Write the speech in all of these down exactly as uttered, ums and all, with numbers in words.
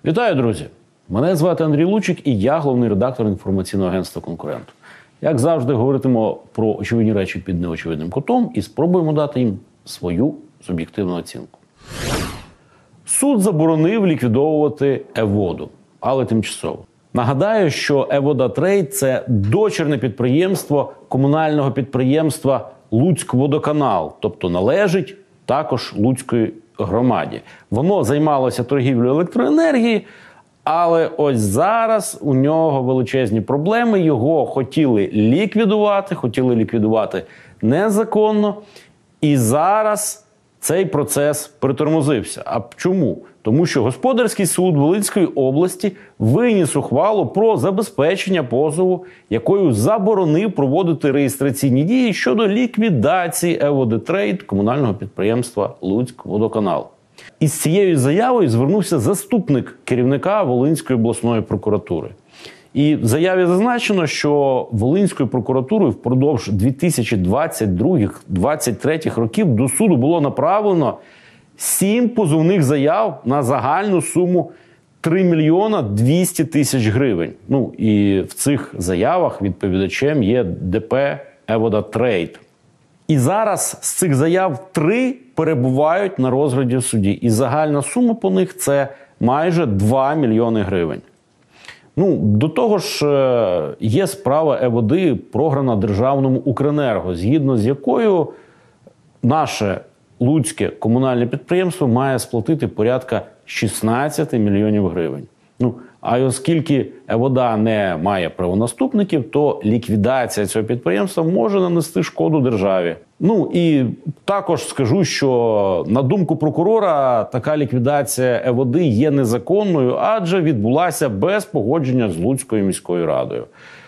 Вітаю, друзі! Мене звати Андрій Лучик і я головний редактор інформаційного агентства «Конкурент». Як завжди, говоритимо про очевидні речі під неочевидним кутом і спробуємо дати їм свою суб'єктивну оцінку. Суд заборонив ліквідовувати «Е-воду», але тимчасово. Нагадаю, що «Е-вода Трейд» – це дочірне підприємство комунального підприємства «Луцькводоканал», тобто належить також Луцької громаді. Воно займалося торгівлею електроенергії, але ось зараз у нього величезні проблеми. Його хотіли ліквідувати, хотіли ліквідувати незаконно. І зараз цей процес притормозився. А чому? Тому що Господарський суд Волинської області виніс ухвалу про забезпечення позову, якою заборонив проводити реєстраційні дії щодо ліквідації «Е-води Трейд» комунального підприємства «Луцькводоканал». Із цією заявою звернувся заступник керівника Волинської обласної прокуратури. І в заяві зазначено, що Волинською прокуратурою впродовж дві тисячі двадцять другого - двадцять третього років до суду було направлено сім позовних заяв на загальну суму три мільйони двісті тисяч гривень. Ну і в цих заявах відповідачем є ДП «Е-вода Трейд». І зараз з цих заяв три перебувають на розгляді в суді. І загальна сума по них – це майже два мільйони гривень. Ну, до того ж, є справа «Е-води» програна державному «Укренерго», згідно з якою наше Луцьке комунальне підприємство має сплатити порядка шістнадцять мільйонів гривень. Ну, а оскільки «Е-вода» не має правонаступників, то ліквідація цього підприємства може нанести шкоду державі. Ну і також скажу, що на думку прокурора, така ліквідація «Е-води» є незаконною, адже відбулася без погодження з Луцькою міською радою.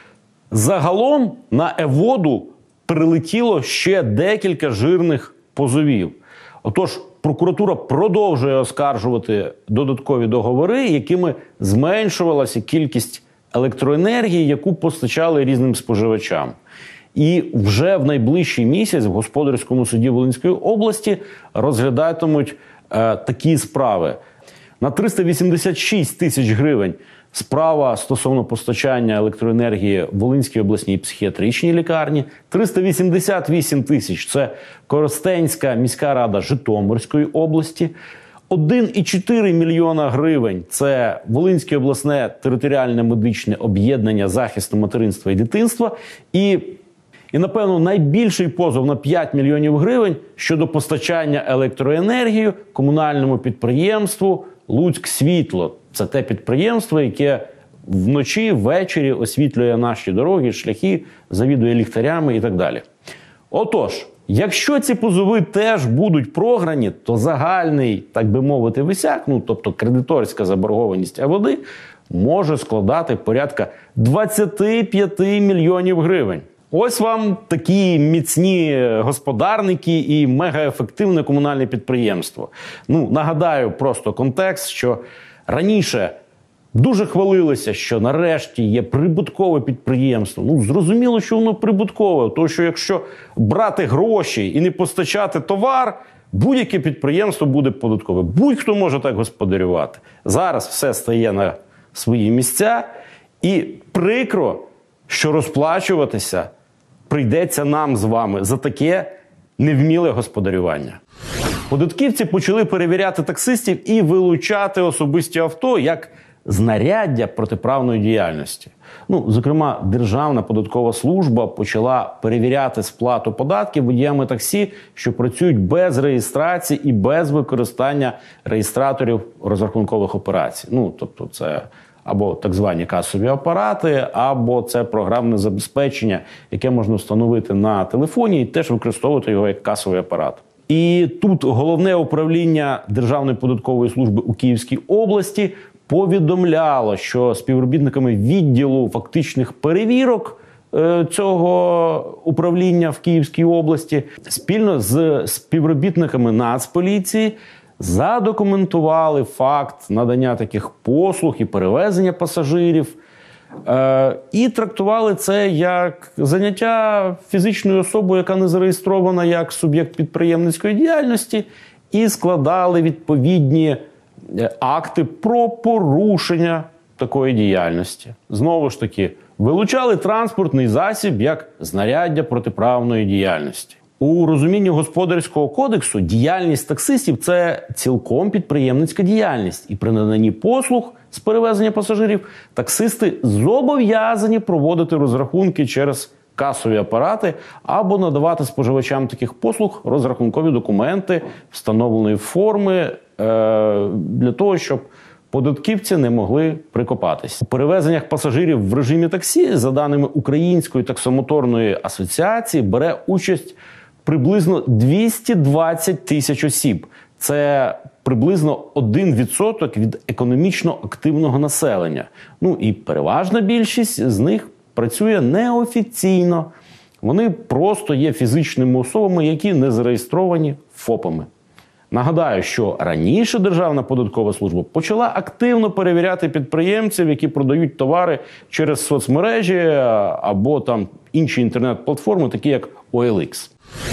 Загалом на «Е-воду» прилетіло ще декілька жирних позовів. Отож, прокуратура продовжує оскаржувати додаткові договори, якими зменшувалася кількість електроенергії, яку постачали різним споживачам. І вже в найближчий місяць в Господарському суді Волинської області розглядатимуть е, такі справи. На триста вісімдесят шість тисяч гривень справа стосовно постачання електроенергії в Волинській обласній психіатричній лікарні, триста вісімдесят вісім тисяч – це Коростенська міська рада Житомирської області, один цілих чотири мільйона гривень – це Волинське обласне територіальне медичне об'єднання захисту материнства і дитинства, і, і, напевно, найбільший позов на п'ять мільйонів гривень щодо постачання електроенергії комунальному підприємству «Луцьксвітло». Це те підприємство, яке вночі, ввечері освітлює наші дороги, шляхи, завідує ліхтарями і так далі. Отож, якщо ці позови теж будуть програні, то загальний, так би мовити, висяк, ну, тобто кредиторська заборгованість «Е-води», може складати порядка двадцять п'ять мільйонів гривень. Ось вам такі міцні господарники і мегаефективне комунальне підприємство. Ну, нагадаю просто контекст, що раніше дуже хвалилися, що нарешті є прибуткове підприємство. Ну, зрозуміло, що воно прибуткове, тому що якщо брати гроші і не постачати товар, будь-яке підприємство буде податкове. Будь-хто може так господарювати. Зараз все стає на свої місця і прикро, що розплачуватися прийдеться нам з вами за таке невміле господарювання. Податківці почали перевіряти таксистів і вилучати особисті авто як знаряддя протиправної діяльності. Ну, зокрема, Державна податкова служба почала перевіряти сплату податків водіями таксі, що працюють без реєстрації і без використання реєстраторів розрахункових операцій. Ну, тобто це або так звані касові апарати, або це програмне забезпечення, яке можна встановити на телефоні і теж використовувати його як касовий апарат. І тут Головне управління Державної податкової служби у Київській області повідомляло, що співробітниками відділу фактичних перевірок цього управління в Київській області спільно з співробітниками Нацполіції задокументували факт надання таких послуг і перевезення пасажирів, е, і трактували це як заняття фізичною особою, яка не зареєстрована як суб'єкт підприємницької діяльності, і складали відповідні акти про порушення такої діяльності. Знову ж таки, вилучали транспортний засіб як знаряддя протиправної діяльності. У розумінні Господарського кодексу діяльність таксистів – це цілком підприємницька діяльність. І при наданні послуг з перевезення пасажирів таксисти зобов'язані проводити розрахунки через касові апарати або надавати споживачам таких послуг розрахункові документи встановленої форми е, для того, щоб податківці не могли прикопатись. У перевезеннях пасажирів в режимі таксі, за даними Української таксомоторної асоціації, бере участь приблизно двісті двадцять тисяч осіб. Це приблизно один відсоток від економічно активного населення. Ну і переважна більшість з них працює неофіційно. Вони просто є фізичними особами, які не зареєстровані ФОПами. Нагадаю, що раніше Державна податкова служба почала активно перевіряти підприємців, які продають товари через соцмережі або там інші інтернет-платформи, такі як о ел ікс.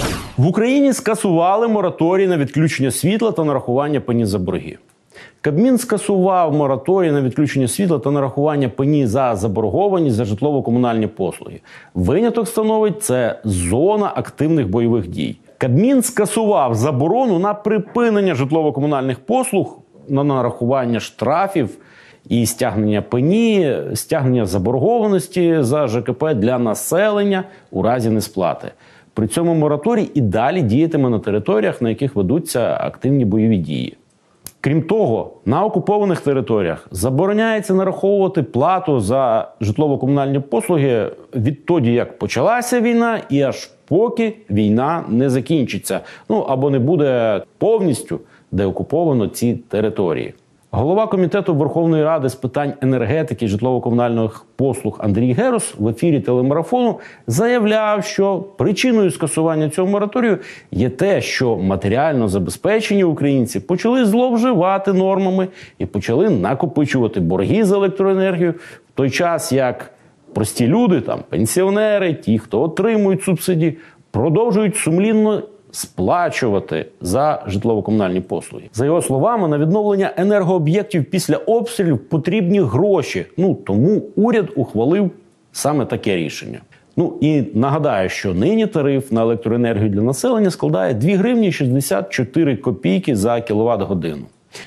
В Україні скасували мораторій на відключення світла та нарахування пені за борги. Кабмін скасував мораторій на відключення світла та нарахування пені за заборгованість за житлово-комунальні послуги. Виняток становить це зона активних бойових дій. Кабмін скасував заборону на припинення житлово-комунальних послуг, на нарахування штрафів і стягнення пені, стягнення заборгованості за же ка пе для населення у разі несплати. При цьому мораторій і далі діятиме на територіях, на яких ведуться активні бойові дії. Крім того, на окупованих територіях забороняється нараховувати плату за житлово-комунальні послуги відтоді, як почалася війна, і аж поки війна не закінчиться. Ну, або не буде повністю деокуповано ці території. Голова Комітету Верховної Ради з питань енергетики і житлово-комунальних послуг Андрій Герус в ефірі телемарафону заявляв, що причиною скасування цього мораторію є те, що матеріально забезпечені українці почали зловживати нормами і почали накопичувати борги за електроенергію, в той час як прості люди, там пенсіонери, ті, хто отримують субсидії, продовжують сумлінно сплачувати за житлово-комунальні послуги. За його словами, на відновлення енергооб'єктів після обстрілів потрібні гроші. Ну, тому уряд ухвалив саме таке рішення. Ну і нагадаю, що нині тариф на електроенергію для населення складає дві гривні шістдесят чотири копійки за кіловат-годину.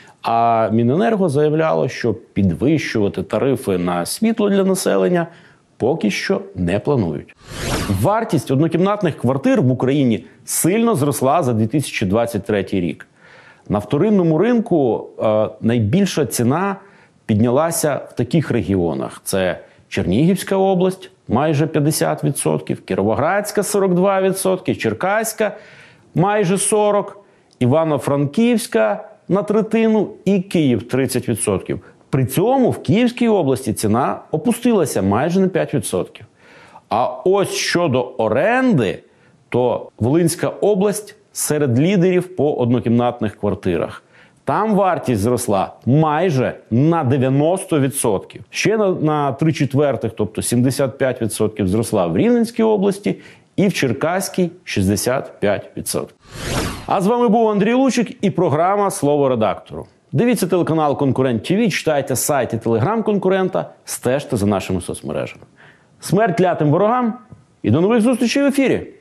А Міненерго заявляло, що підвищувати тарифи на світло для населення поки що не планують. Вартість однокімнатних квартир в Україні сильно зросла за дві тисячі двадцять третій рік. На вторинному ринку е, найбільша ціна піднялася в таких регіонах. Це Чернігівська область – майже п'ятдесят відсотків, Кіровоградська – сорок два відсотки, Черкаська – майже сорок відсотків, Івано-Франківська – на третину і Київ – тридцять відсотків. При цьому в Київській області ціна опустилася майже на п'ять відсотків. А ось щодо оренди, то Волинська область серед лідерів по однокімнатних квартирах. Там вартість зросла майже на дев'яносто відсотків. Ще на, на три четвертих, тобто сімдесят п'ять відсотків зросла в Рівненській області і в Черкаській шістдесят п'ять відсотків. А з вами був Андрій Лучик і програма «Слово редактору». Дивіться телеканал «Конкурент ті ві», читайте сайт і телеграм конкурента, стежте за нашими соцмережами. Смерть клятим ворогам і до нових зустрічей в ефірі!